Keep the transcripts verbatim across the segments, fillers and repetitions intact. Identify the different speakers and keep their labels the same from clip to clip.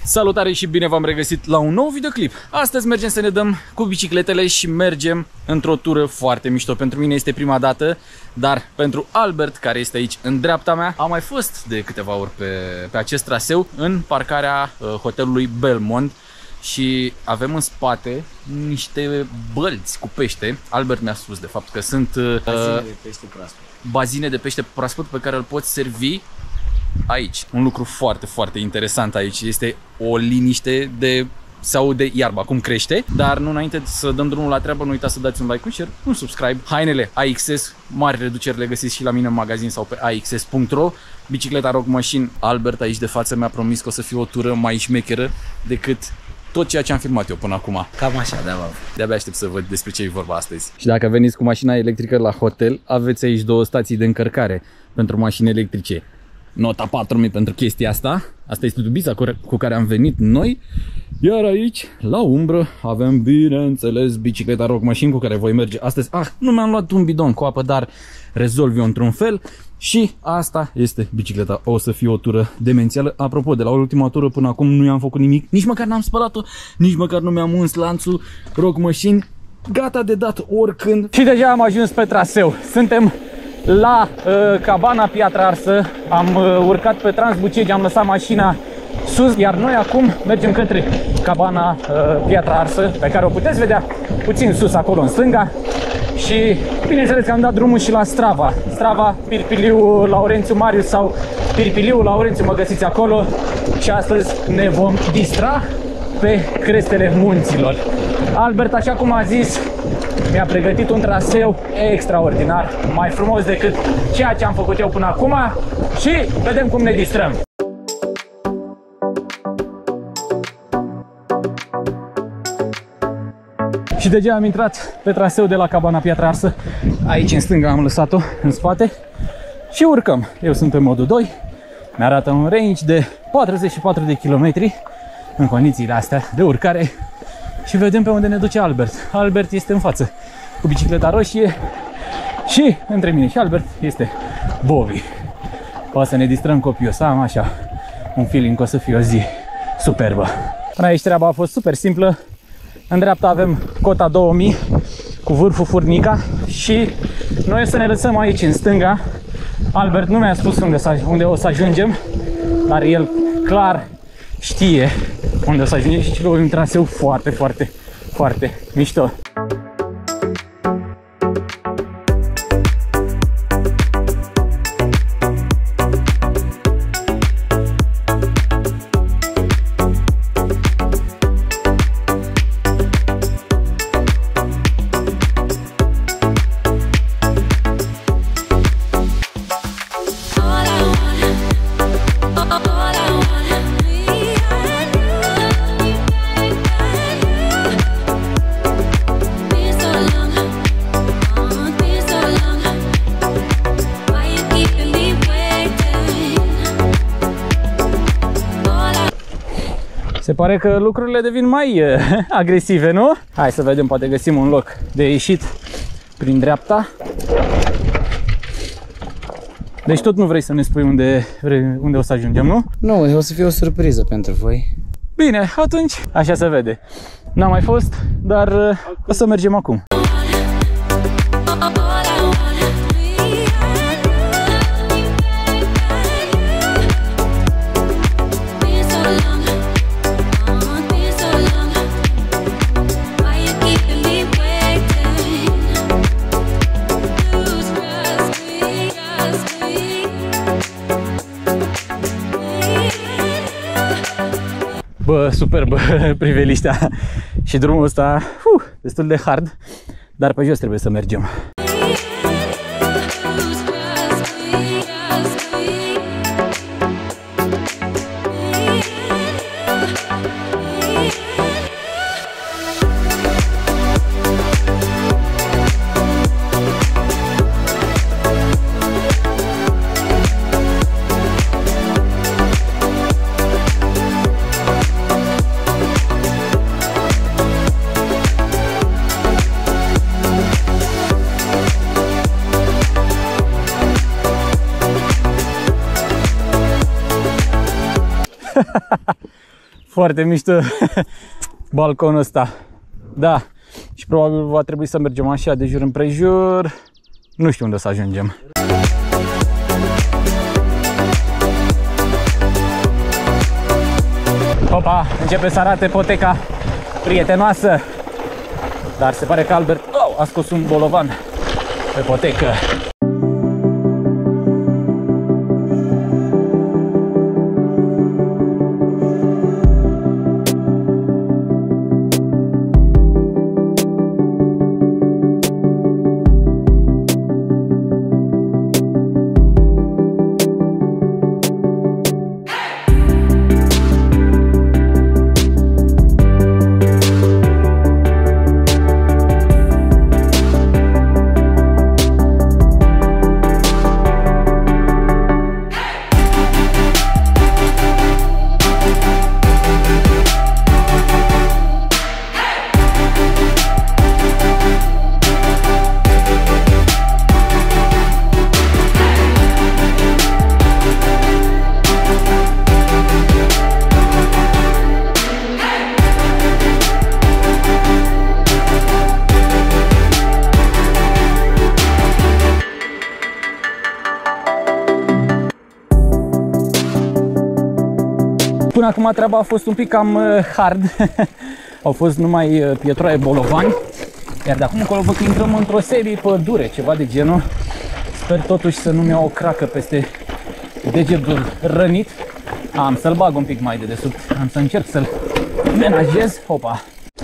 Speaker 1: Salutare și bine v-am regăsit la un nou videoclip. Astăzi mergem să ne dăm cu bicicletele și mergem într-o tură foarte mișto. Pentru mine este prima dată, dar pentru Albert, care este aici în dreapta mea, a mai fost de câteva ori pe, pe acest traseu în parcarea uh, hotelului Belmond. Și avem în spate niște bălți cu pește. Albert mi-a spus de fapt că sunt uh,
Speaker 2: bazine de pește proaspăt.
Speaker 1: Bazine de pește proaspăt pe care îl poți servi aici. Un lucru foarte, foarte interesant aici. Este o liniște de... se aude iarba cum crește. Dar nu înainte să dăm drumul la treabă, nu uitați să dați un like, un share, un subscribe. Hainele A X S, mari reduceri le găsiți și la mine în magazin sau pe a x s punct ro. Bicicleta Rock Machine. Albert aici de față mi-a promis că o să fie o tură mai șmecheră decât tot ceea ce am filmat eu până acum.
Speaker 2: Cam așa, da, bă.
Speaker 1: De-abia aștept să văd despre ce e vorba astăzi. Și dacă veniți cu mașina electrică la hotel, aveți aici două stații de încărcare pentru mașini electrice. Nota patru mii pentru chestia asta. Asta este dubița cu care am venit noi. Iar aici, la umbră, avem, bineînțeles, bicicleta Rock Machine cu care voi merge astăzi. Ah, nu mi-am luat un bidon cu apă, dar rezolv eu într-un fel. Și asta este bicicleta. O să fie o tură demențială. Apropo, de la ultima tură până acum nu i-am făcut nimic. Nici măcar n-am spălat-o, nici măcar nu mi-am uns lanțul. Rock Machine, gata de dat oricând. Și deja am ajuns pe traseu. Suntem la uh, cabana Piatra Arsă. Am uh, urcat pe Transbucegi, am lăsat mașina sus, iar noi acum mergem către cabana uh, Piatra Arsă, pe care o puteți vedea puțin sus acolo în stânga. Și bineînțeles că am dat drumul și la Strava. Strava, Pirpiliu Laurențiu Marius sau Pirpiliu Laurențiu, mă găsiți acolo. Și astăzi ne vom distra pe crestele munților. Albert, așa cum a zis, mi-a pregătit un traseu extraordinar, mai frumos decât ceea ce am făcut eu până acum. Și vedem cum ne distrăm. Și deja am intrat pe traseu de la cabana Piatra Arsă. Aici în stânga am lăsat-o în spate. Și urcăm. Eu sunt pe modul doi. Mi-arată un range de patruzeci și patru de kilometri în condițiile astea de urcare. Și vedem pe unde ne duce Albert. Albert este în față cu bicicleta roșie. Și între mine și Albert este Bobby. O să ne distrăm copios. Să am așa un feeling că o să fie o zi superbă. Până aici treaba a fost super simplă. În dreapta avem cota două mii cu vârful Furnica și noi o să ne lăsăm aici în stânga. Albert nu mi-a spus unde, unde o să ajungem, dar el clar știe unde o să ajungem și un traseu foarte, foarte, foarte mișto. Se pare că lucrurile devin mai uh, agresive, nu? Hai să vedem, poate găsim un loc de ieșit prin dreapta. Deci tot nu vrei să ne spui unde, unde o să ajungem, nu?
Speaker 2: Nu, o să fie o surpriză pentru voi.
Speaker 1: Bine, atunci așa se vede. N-am mai fost, dar uh, o să mergem acum. Bă, superbă priveliștea și drumul ăsta uh, destul de hard, dar pe jos trebuie să mergem. Foarte mișto balconul ăsta. Da. Și probabil va trebui să mergem așa de jur împrejur. Nu știu unde o să ajungem. Opa, începe să arate poteca prietenoasă. Dar se pare că Albert oh, a scos un bolovan pe potecă. Până acum treaba a fost un pic cam hard. Au fost numai pietroaie bolovani. Iar de acum încolo văd că intrăm într-o serie pădure, ceva de genul. Sper totuși să nu-mi iau o cracă peste degetul rănit. Am să-l bag un pic mai de desubt. Am să încerc să-l menajez. Opa!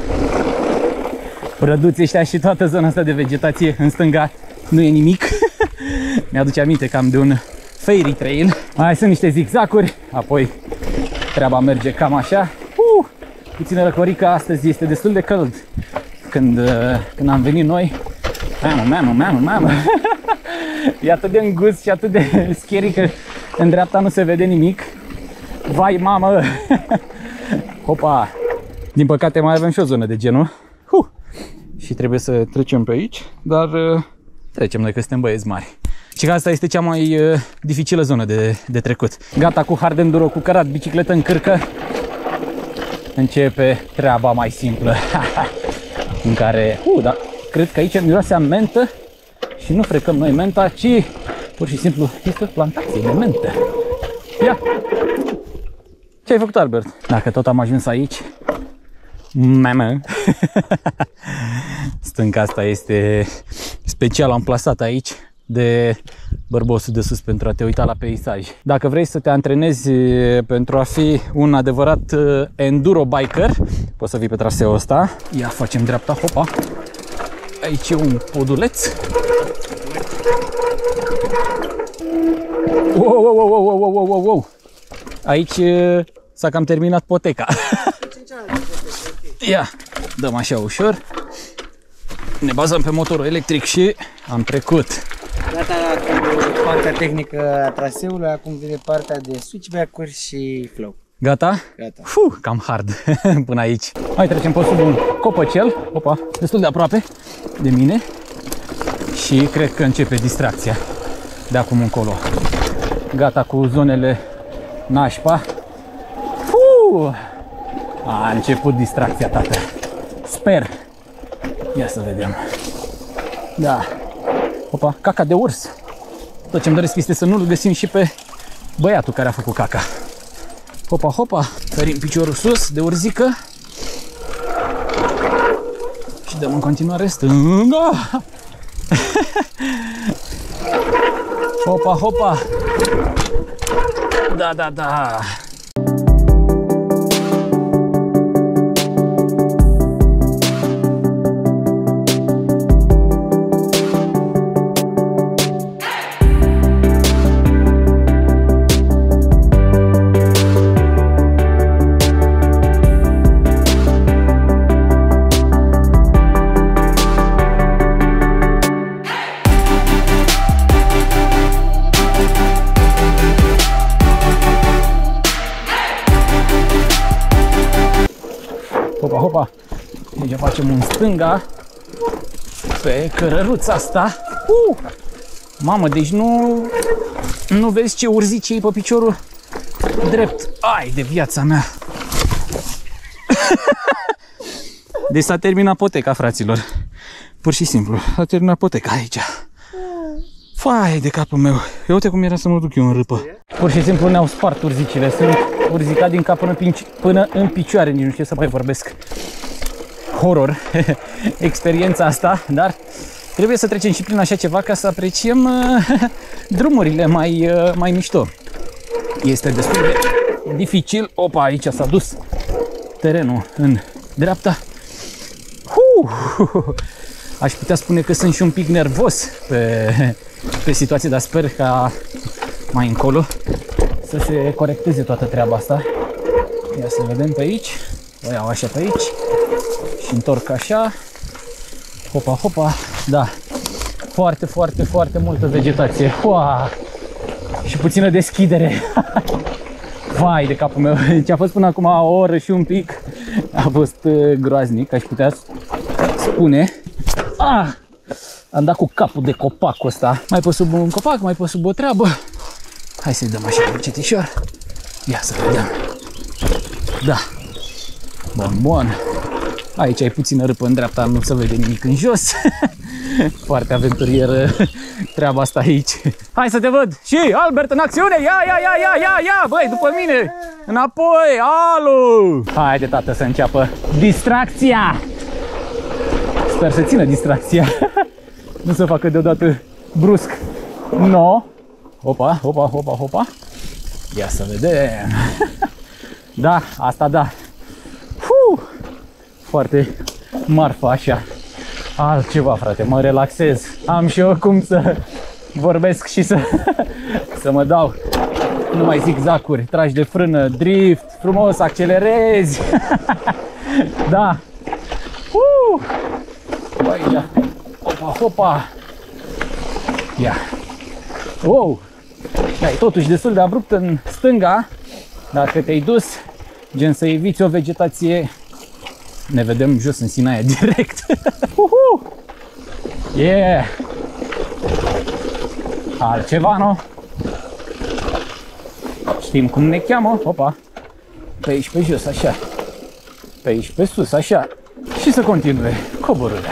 Speaker 1: Prăduții ăștia și toată zona asta de vegetație în stânga nu e nimic. Mi-aduce aminte cam de un fairy trail. Mai sunt niște zigzacuri, apoi treaba merge cam așa. Uh, puțină răcorică, astăzi este destul de căld. Când, uh, când am venit noi, mamă, mamă, mamă, mamă. E atât de îngust și atât de scary că în dreapta nu se vede nimic. Vai, mamă! Hopa! Din păcate mai avem și o zonă de genul. Uh, și trebuie să trecem pe aici, dar uh, trecem noi că suntem băieți mari. Și că asta este cea mai uh, dificilă zonă de, de trecut. Gata cu hard enduro, cu cărat, bicicletă în cârcă. Începe treaba mai simplă. În care, uh, da, cred că aici miroase a mentă. Și nu frecăm noi menta, ci pur și simplu este o plantație de mentă. Ia! Ce ai făcut, Albert? Dacă tot am ajuns aici, mamă. Stânca asta este special amplasată aici de bărbosul de sus pentru a te uita la peisaj. Dacă vrei să te antrenezi pentru a fi un adevărat enduro biker, poți să vii pe traseul ăsta. Ia, facem dreapta, hopa. Aici e un poduleț. Wow, wow, wow, wow, wow, wow, wow. Aici s-a cam terminat poteca. Ia, dăm așa ușor. Ne bazăm pe motorul electric și am trecut.
Speaker 2: Gata cu partea tehnică a traseului, acum vine partea de switchback-uri și flow.
Speaker 1: Gata?
Speaker 2: Gata.
Speaker 1: Fuh, cam hard până aici. Mai trecem pe sub un copăcel, opa, destul de aproape de mine. Și cred că începe distracția de acum încolo. Gata cu zonele nașpa. Fuh! A început distracția, tată. Sper. Ia să vedem. Da. Opa, caca de urs. Tot ce-mi doresc este să nu-l găsim și pe băiatul care a făcut caca. Hopa, hopa. Sărim piciorul sus de urzică. Și dăm în continuare stânga. Hopa, hopa. Da, da, da. Hopa, hopa. Deci facem un stânga pe cărăruța asta. Uh! Mamă, deci nu nu vezi ce urzici e pe piciorul drept. Ai de viața mea. Deci s-a terminat poteca, fraților. Pur și simplu, s-a terminat poteca aici. Fai de capul meu. Eu uite cum era să mă duc eu în râpă. Pur și simplu ne-au spart urzicile. Sunt urzicat din cap până, până în picioare. Nici nu știu să mai vorbesc. Horror. Experiența asta. Dar trebuie să trecem și prin așa ceva ca să apreciem uh, drumurile mai, uh, mai mișto. Este destul de dificil. Opa, aici s-a dus terenul în dreapta. Uh, aș putea spune că sunt și un pic nervos pe, pe situație, dar sper ca mai încolo să se corecteze toată treaba asta. Ia să vedem pe aici. O iau așa pe aici și întorc așa. Hopa, hopa. Da. Foarte, foarte, foarte multă vegetație. Uaa! Și puțină deschidere. Vai de capul meu. Ce a fost până acum o oră și un pic. A fost groaznic, aș putea spune. Ah! Am dat cu capul de copacul ăsta. Mai pot sub un copac, mai pot sub o treabă. Hai să-i dăm așa încetișor. Ia să vedem. Da. Bun, bun. Aici ai puțină râpă în dreapta, nu se vede nimic în jos. Foarte aventurieră treaba asta aici. Hai să te văd. Și Albert în acțiune. Ia, ia, ia, ia, ia, ia. Băi, după mine. Înapoi. Alu. Haide, tată, să înceapă distracția. Sper să țină distracția. Nu să facă deodată brusc. No. Opa, opa, opa, opa. Ia să vedem. Da, asta da. Fuh. Foarte marfă așa. Altceva, frate, mă relaxez. Am și eu cum să vorbesc și să, să mă dau. Nu mai zigzacuri, tragi de frână, drift, frumos, accelerezi. Da. Uh! Băi, da. Opa, hopa. Ia. Wow. Da, e totuși destul de abrupt în stânga. Dacă te-ai dus, gen să eviți o vegetație. Ne vedem jos în Sinaia direct. Uhu! Yeah! Altceva, nu? Știm cum ne cheamă. Opa! Pe aici pe jos, așa. Pe aici pe sus, așa. Și să continue coborârea.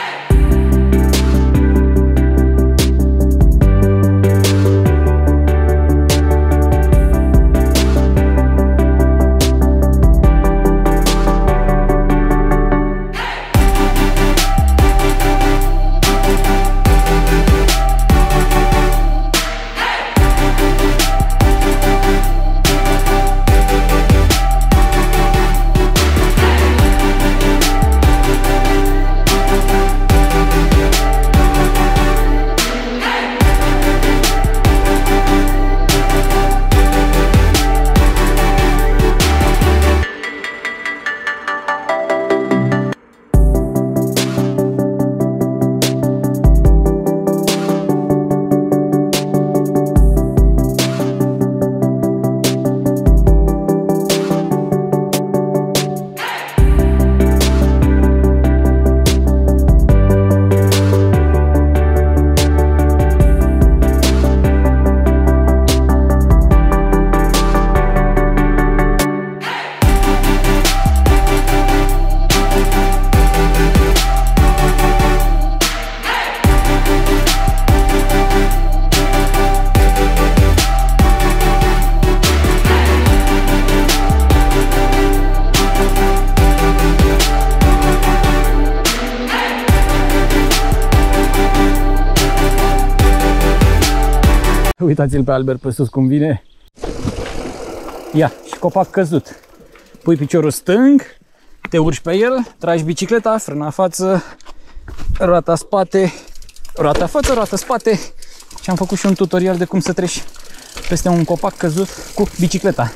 Speaker 1: Uitați-l pe Albert pe sus cum vine. Ia, și copac căzut. Pui piciorul stâng, te urci pe el, tragi bicicleta, frâna față, roata spate, roata față, roata spate. Și am făcut și un tutorial de cum să treci peste un copac căzut cu bicicleta.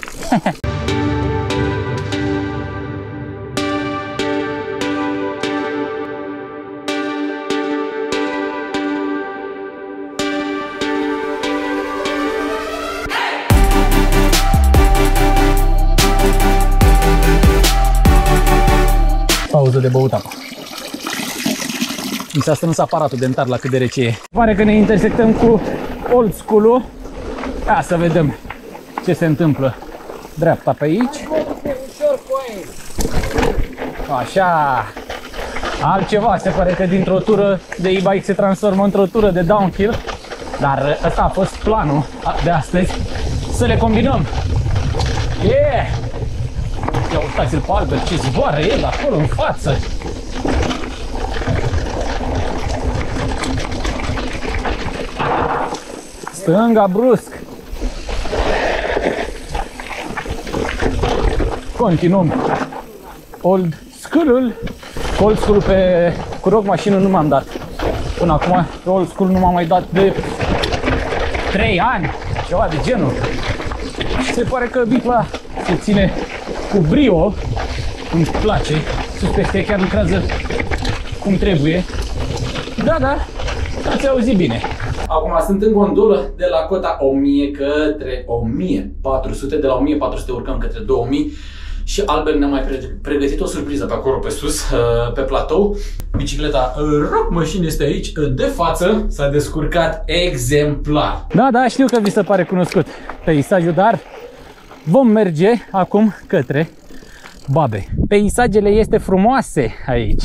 Speaker 1: Pauză de băut apă. Mi s-a strâns aparatul dentar la cât de rece e. Pare că ne intersectăm cu old school-ul. Ia să vedem ce se întâmplă. Dreapta pe aici. Așa. altceva, se pare că dintr-o tură de e-bike se transformă într-o tură de downhill. Dar ăsta a fost planul de astăzi, să le combinăm. Yeah! Ia uitați-l pe Albert, ce zboară el acolo în față. Stânga brusc. Continuăm. Old school-ul. Old school pe cu rog mașină nu m-am dat. Până acum pe old school nu m-am mai dat de trei ani, ceva de genul. Și se pare că bicla se ține cu brio. Îmi place. Suspecția chiar lucrează cum trebuie. Da, da, ați auzit bine. Acum sunt în gondolă de la cota o mie către o mie patru sute, de la o mie patru sute urcăm către două mii și Albert ne-a mai pregătit o surpriză pe acolo pe sus, pe platou. Bicicleta Rock Machine este aici, de față, s-a descurcat exemplar. Da, da, știu că vi se pare cunoscut peisajul, dar vom merge acum către Babe. Peisajele este frumoase aici.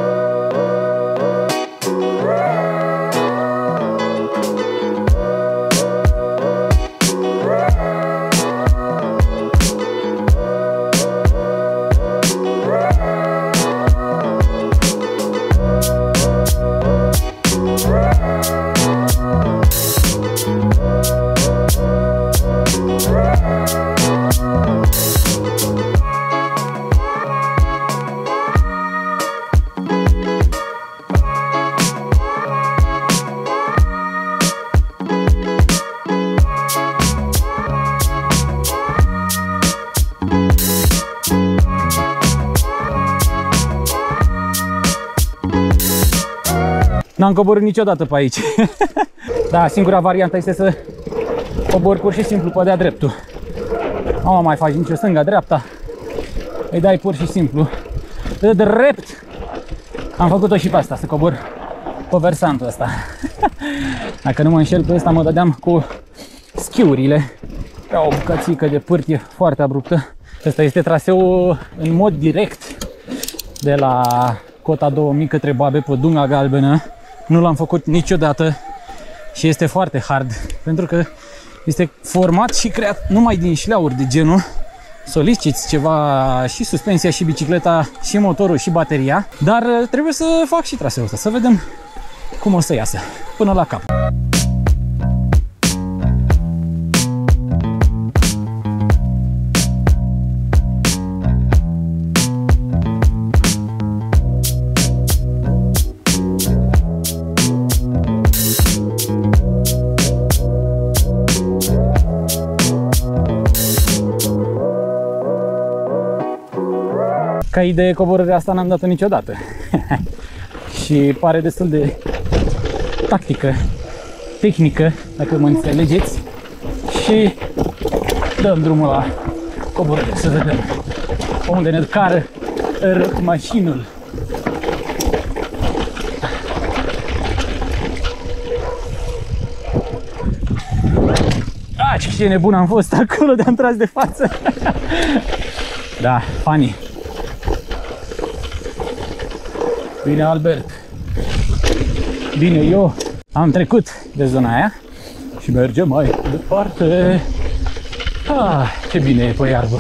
Speaker 1: N-am coborât niciodată pe aici. Da, singura variantă este să cobori pur și simplu pe de-a dreptul. Nu mai faci nicio stânga-dreapta. Îi dai pur și simplu de drept. Am făcut-o și pe asta, să cobor pe versantul ăsta. Dacă nu mă înșel, pe ăsta mă dădeam cu schiurile pe o bucățică de pârtie foarte abruptă. Ăsta este traseul în mod direct de la cota două mii către Babe pe Dunga Galbenă. Nu l-am făcut niciodată și este foarte hard pentru că este format și creat numai din șleauri de genul. Soliciți ceva și suspensia și bicicleta și motorul și bateria, dar trebuie să fac și traseul ăsta, să vedem cum o să iasă până la cap. Ca idee, coborârea asta n-am dat-o niciodată. Și pare destul de tactică, tehnică, dacă mă înțelegeți. Și dăm drumul la coborâre, să vedem unde ne cară mașinul. Ah, ce nebun am fost acolo de-am tras de față. Da, funny. Bine, Albert. Bine, eu am trecut de zona aia și mergem mai departe. Ah, ce bine e pe iarbă.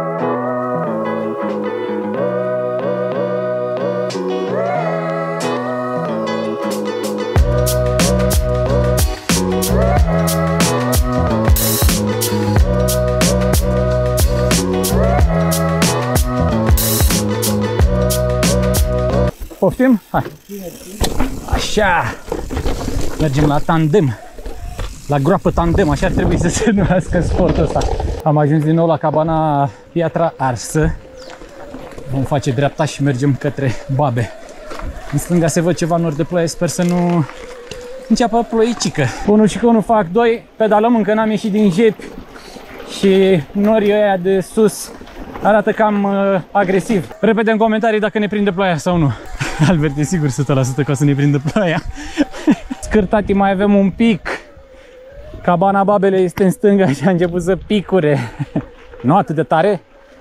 Speaker 1: Poftim? Hai. Așa. Mergem la tandem. La groapă tandem, așa ar trebui să se numească sportul ăsta. Am ajuns din nou la cabana Piatra Arsă. Vom face dreapta și mergem către Babe. În stânga se văd ceva nori de ploaie, sper să nu înceapă ploicică. Unul și că unul fac doi, pedalăm, încă n-am ieșit din jepi și norii ăia de sus arată cam uh, agresiv. Repede în comentarii dacă ne prinde ploaia sau nu. Albert e sigur o sută la sută că o să ne prindă ploaia. Scârtati mai avem un pic. Cabana Babele este în stânga și a început să picure. Nu atât de tare.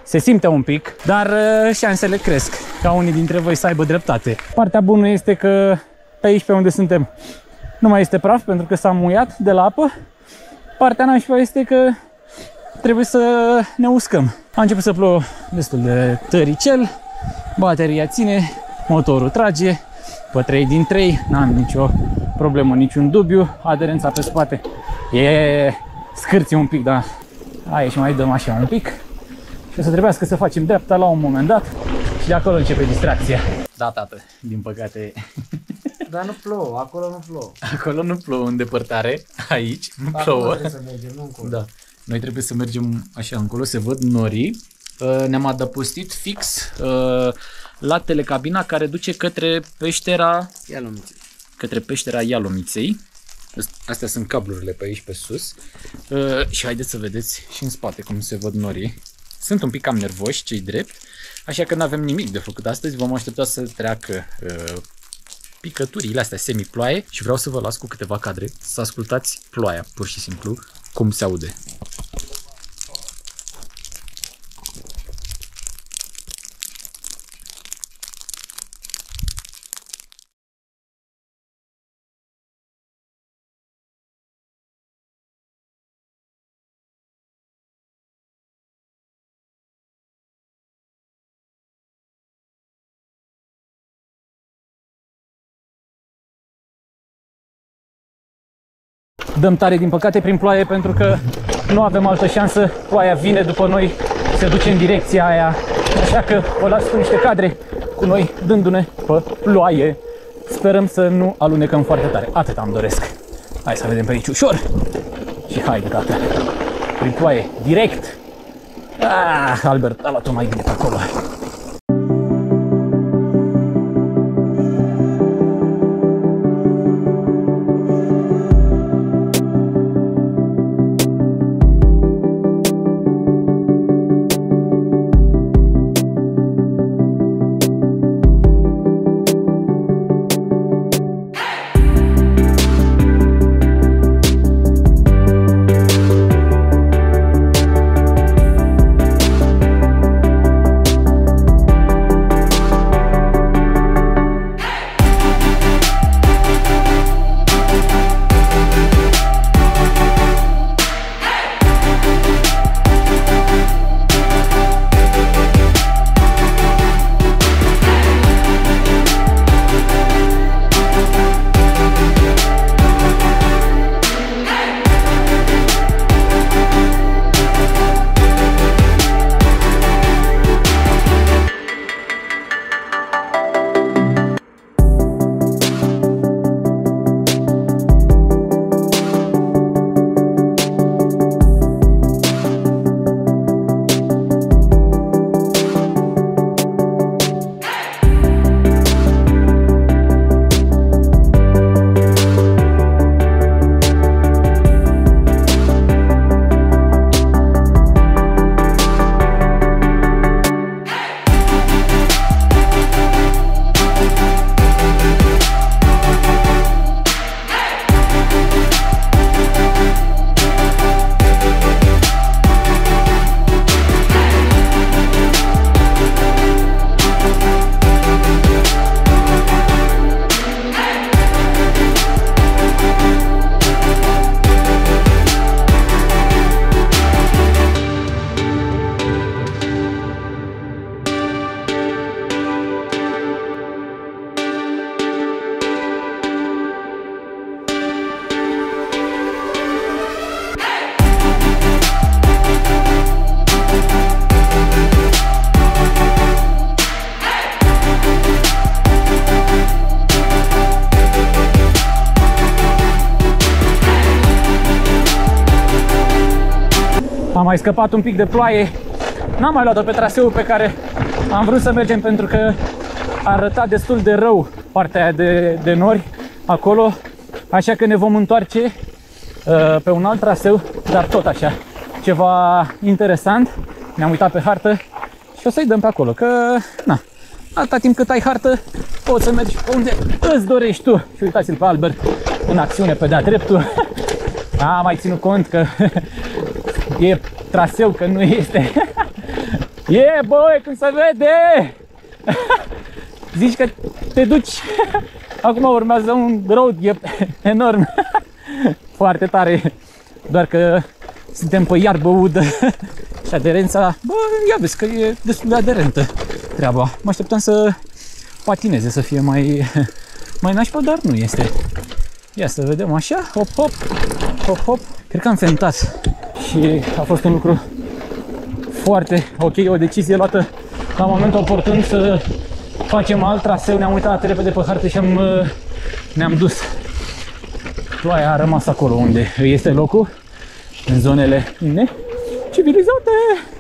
Speaker 1: Se simte un pic, dar uh, șansele cresc ca unii dintre voi să aibă dreptate. Partea bună este că pe aici pe unde suntem nu mai este praf pentru că s-a muiat de la apă. Partea nașpa este că trebuie să ne uscăm. A început să plouă destul de tăricel, bateria ține, motorul trage, pe trei din trei, n-am nicio problemă, niciun dubiu, aderența pe spate e scârție un pic, dar aici mai dăm așa un pic și o să trebuiască să facem dreapta la un moment dat și de acolo începe distracția. Da, tată, din păcate.
Speaker 2: Dar nu plouă, acolo nu plouă.
Speaker 1: Acolo nu plouă în depărtare, aici nu
Speaker 2: acolo
Speaker 1: plouă.
Speaker 2: trebuie să mergem, nu încolo.
Speaker 1: Da. Noi trebuie să mergem așa încolo, se văd norii. Ne-am adăpostit fix la telecabina care duce către peștera
Speaker 2: Ialomiței.
Speaker 1: Către peștera Ialomiței. Astea sunt cablurile pe aici pe sus. Și haideți să vedeți și în spate cum se văd norii. Sunt un pic cam nervoși, cei drept, așa că nu avem nimic de făcut astăzi. Vom aștepta să treacă picăturile astea semi-ploaie și vreau să vă las cu câteva cadre să ascultați ploaia, pur și simplu, cum se aude. Dăm tare din păcate prin ploaie pentru că nu avem altă șansă. Ploaia vine după noi, se duce în direcția aia. Așa că vă las cu niște cadre cu noi dându-ne pe ploaie. Sperăm să nu alunecăm foarte tare. Atât am doresc. Hai să vedem pe aici ușor. Și haide, tată. Prin ploaie, direct. Ah, Albert a luat-o mai bine pe acolo. Am mai scăpat un pic de ploaie. N-am mai luat-o pe traseul pe care am vrut să mergem pentru că arăta destul de rău partea aia de, de nori acolo. Așa că ne vom întoarce uh, pe un alt traseu, dar tot așa, ceva interesant. Ne-am uitat pe hartă și o să-i dăm pe acolo, că na, atâta timp cât ai hartă poți să mergi pe unde îți dorești tu. Și uitați-l pe Albert în acțiune pe de-a dreptul. Am mai ținut cont că e traseu, că nu este Yeah, băi, cum se vede! Zici că te duci. Acum urmează un road enorm. Foarte tare. Doar că suntem pe iarbă udă. Și aderența, bă, ia vezi că e destul de aderentă treaba. Mă așteptam să patineze, să fie mai, mai nașpa, dar nu este. Ia să vedem așa, hop, hop, hop, hop. Cred că am fentat și a fost un lucru foarte ok, o decizie luată la momentul oportun să facem alt traseu. Ne-am uitat repede pe hartă și am, ne-am dus. Ploaia a rămas acolo unde este locul, în zonele necivilizate.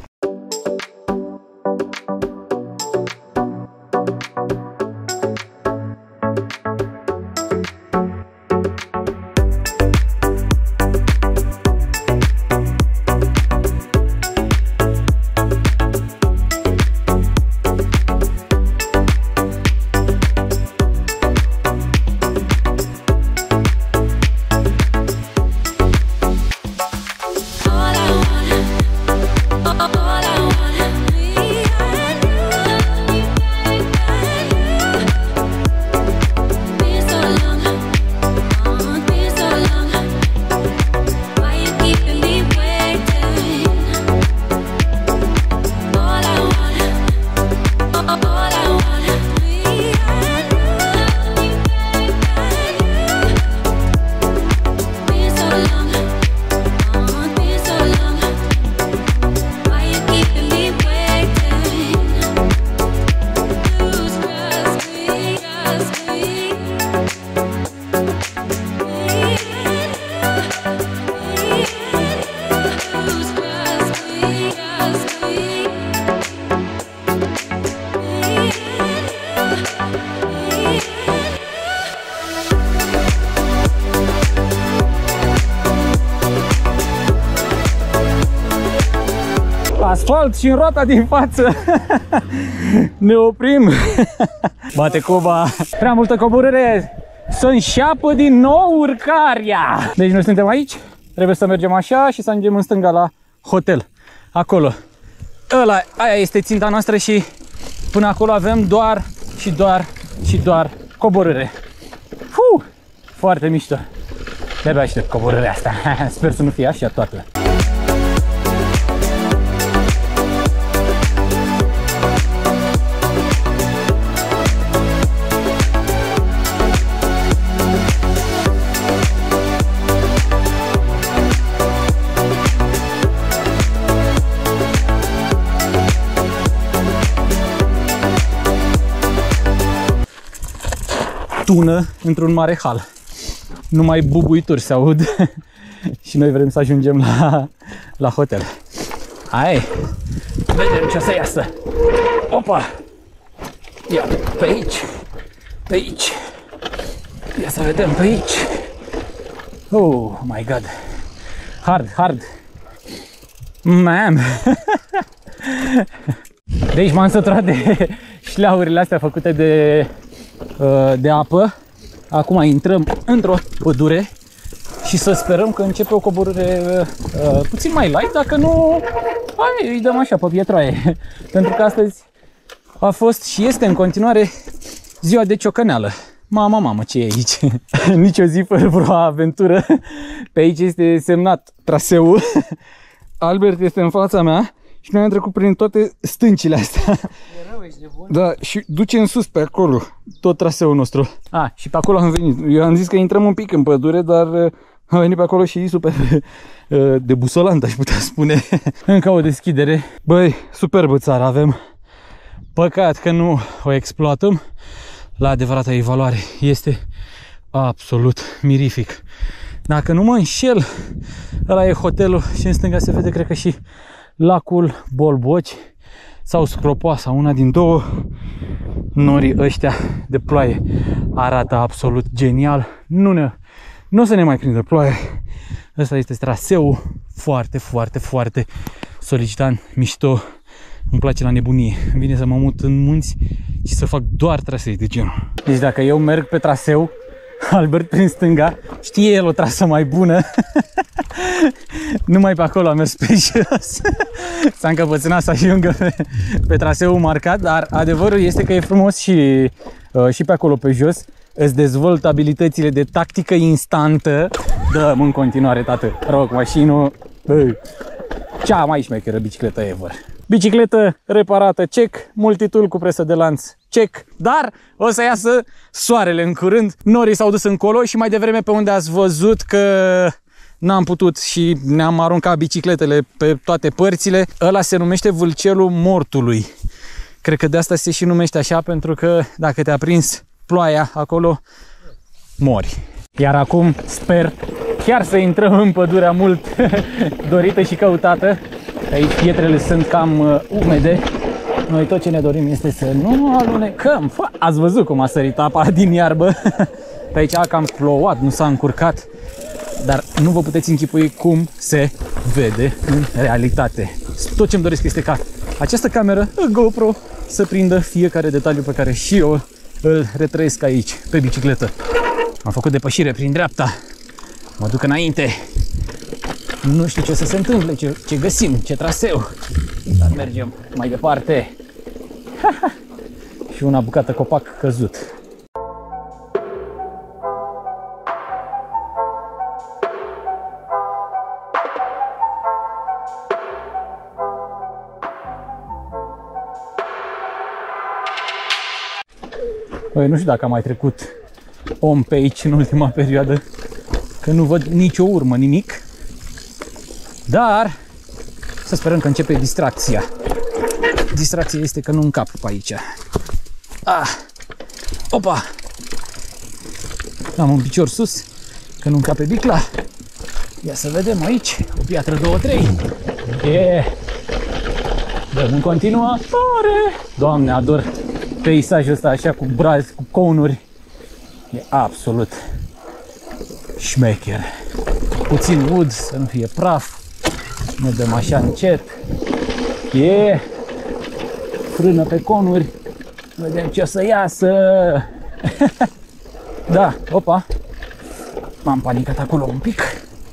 Speaker 1: Asfalt și în roata din față. Ne oprim. Bate cuba. Prea multă coborâre. Să înșeapă din nou urcarea. Deci noi suntem aici. Trebuie să mergem așa și să ajungem în stânga la hotel. Acolo. Ăla, aia este ținta noastră și până acolo avem doar și doar și doar coborâre. Fuh, foarte mișto. De-abia aștept coborârea asta. Sper să nu fie așa toată. Tună într-un mare hal. Numai bubuituri se aud. Și noi vrem să ajungem la, la hotel. Hai! Vedem ce o să iasă. Opa! Ia, pe aici. Pe aici. Ia să vedem pe aici. Oh my god. Hard, hard. Man. De aici m-am săturat de șleaurile astea făcute de de apă. Acum intrăm într-o pădure și să sperăm că începe o coborâre uh, puțin mai light, dacă nu, hai, îi dăm așa pe pietroaie. Pentru că astăzi a fost și este în continuare ziua de ciocăneală. Mama, mamă, ce e aici? Nici o zi fără vreo aventură. Pe aici este semnat traseul. Albert este în fața mea și noi am trecut prin toate stâncile astea. Da, și duce în sus pe acolo tot traseul nostru. Ah, și pe acolo am venit. Eu am zis că intrăm un pic în pădure, dar am venit pe acolo și e super debusolant, aș putea spune. Încă o deschidere. Băi, superbă țară avem. Păcat că nu o exploatăm la adevărata evaluare. Este absolut mirific. Dacă nu mă înșel, ăla e hotelul și în stânga se vede, cred că, și lacul Bolboci sau Scropoasa, una din două. Norii ăștia de ploaie arată absolut genial. Nu, ne, nu o să ne mai prindă ploaie. Ăsta este traseul foarte, foarte, foarte solicitant, mișto. Îmi place la nebunie. Îmi vine să mă mut în munți și să fac doar trasee de genul. Deci dacă eu merg pe traseu, Albert prin stânga, știe el o trasă mai bună. Numai pe acolo am mers pe jos. S-a încăpățânat să ajungă pe, pe traseul marcat, dar adevărul este că e frumos și, uh, și pe acolo pe jos. Îți dezvoltă abilitățile de tactică instantă. Dă-mi în continuare, tată. Rog, mașinul. Bă. Cea mai șmecheră bicicletă ever. Bicicletă reparată, check. Multitool cu presă de lanț, check. Dar o să iasă soarele în curând. Norii s-au dus încolo și mai devreme pe unde ați văzut că n-am putut și ne-am aruncat bicicletele pe toate părțile. Ăla se numește vâlcelul mortului. Cred că de asta se și numește așa, pentru că dacă te-a prins ploaia acolo, mori. Iar acum sper chiar să intrăm în pădurea mult dorită și căutată. Aici pietrele sunt cam uh, umede. Noi tot ce ne dorim este să nu alunecăm. Fă, ați văzut cum a sărit apa din iarbă. Pe aici a cam plouat, nu s-a încurcat. Dar nu vă puteți închipui cum se vede în realitate. Tot ce-mi doresc este ca această cameră GoPro să prindă fiecare detaliu pe care și eu îl retrăiesc aici, pe bicicletă. Am făcut depășire prin dreapta. Mă duc înainte. Nu știu ce să se întâmple, ce, ce găsim, ce traseu. Dar mergem mai departe. Și una bucată copac căzut. Băi, nu știu dacă a mai trecut om pe aici în ultima perioadă, că nu văd nicio urmă, nimic. Dar să sperăm că începe distracția. Distracția este că nu încap pe aici. Ah. Opa! Am un picior sus, că nu încap pe bicla. Ia să vedem aici. O piatră, două, trei. Yeah. Dăm în continuare. Doamne, ador peisajul ăsta așa cu brazi, cu conuri. E absolut șmecher. Puțin ud, să nu fie praf. Ne dăm așa încet. E frână pe conuri. Vedem ce o să iasă. Da, opa. M-am panicat acolo un pic.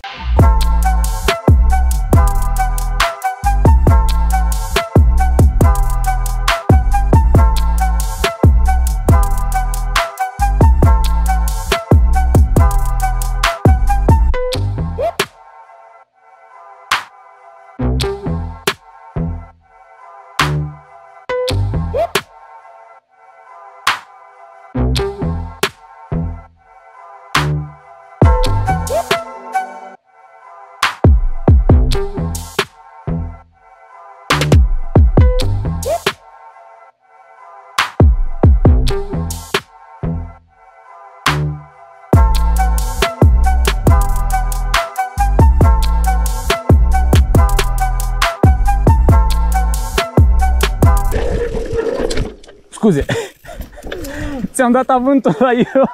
Speaker 1: Scuze, ți-am dat avântul la eu.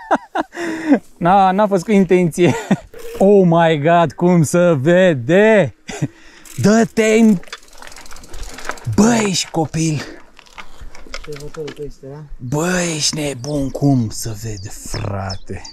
Speaker 1: N-a fost cu intenție. Oh my god, cum se vede! Dă-te-n... Bă, ești copil! Bă, ești nebun, cum se vede, frate!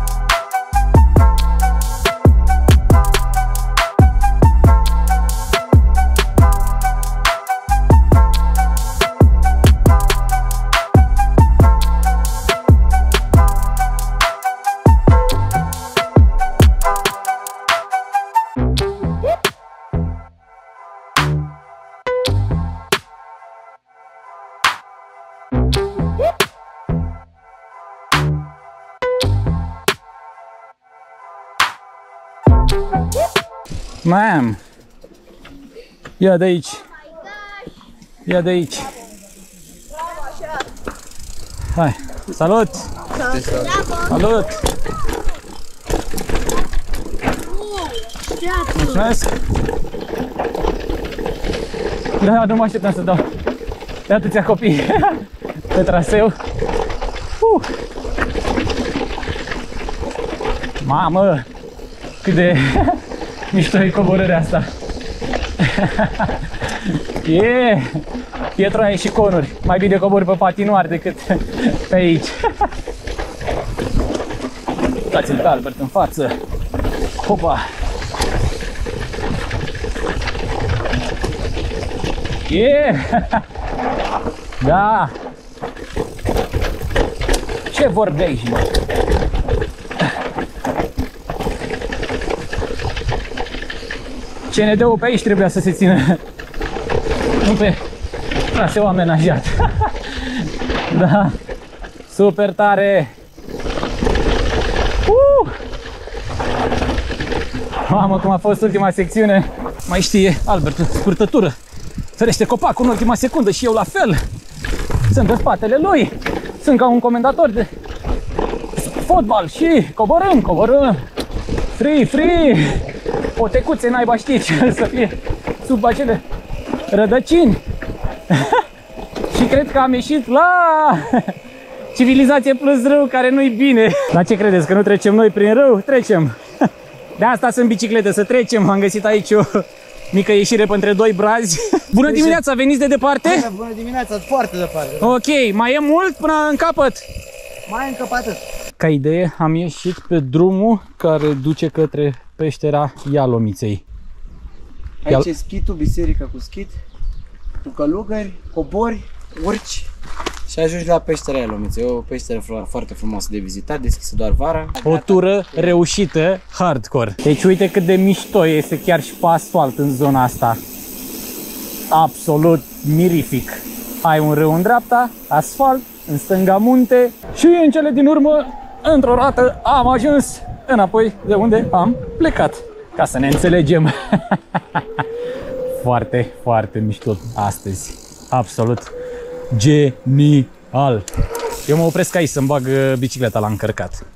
Speaker 1: Mam, ia de aici, ia de aici. Hai, salut! Salut! Mulțumesc! Da, nu mă așteptam să dau de atâția copii pe traseu. Uh. Mamă, cât de mișto e coborârea asta. Yeah. Pietroaie și conuri. Mai bine cobori pe patinoar decât pe aici. Dați-l pe Albert în față. Hopa! Yeah! Da! Ce vorbești, mă? C N D-ul pe aici trebuia să se țină, nu pe traseu amenajat. Da, super tare! Uh! Mamă, cum a fost ultima secțiune! Mai știe Albert, scurtătură! Ferește copacul în ultima secundă și eu la fel! Sunt în spatele lui! Sunt ca un comentator de fotbal și coborâm, coborâm! Free, free! Potecuțe naiba știi ce să fie sub acele rădăcini. Și cred că am ieșit la civilizație plus râu, care nu-i bine. Dar ce credeți, că nu trecem noi prin râu? Trecem. De asta sunt biciclete, să trecem. Am găsit aici o mică ieșire pe între doi brazi. Bună dimineața, veniți de departe?
Speaker 2: Bună dimineața, foarte departe.
Speaker 1: Ok, mai e mult până în capăt?
Speaker 2: Mai încă atât.
Speaker 1: Ca idee, am ieșit pe drumul care duce către peștera Ialomiței.
Speaker 2: Aici e schitul, biserica cu schit, cu călugări, cobori, urci și ajungi la peștera Ialomiței. E o peșteră foarte frumoasă de vizitat, deschisă doar vara.
Speaker 1: O tură reușită, hardcore. Deci uite cât de mișto este chiar și pe asfalt în zona asta. Absolut mirific. Ai un râu în dreapta, asfalt, în stânga munte și în cele din urmă, într-o rată, am ajuns înapoi de unde am plecat. Ca să ne înțelegem. Foarte, foarte mișto astăzi. Absolut genial. Eu mă opresc aici să-mi bag bicicleta la încărcat.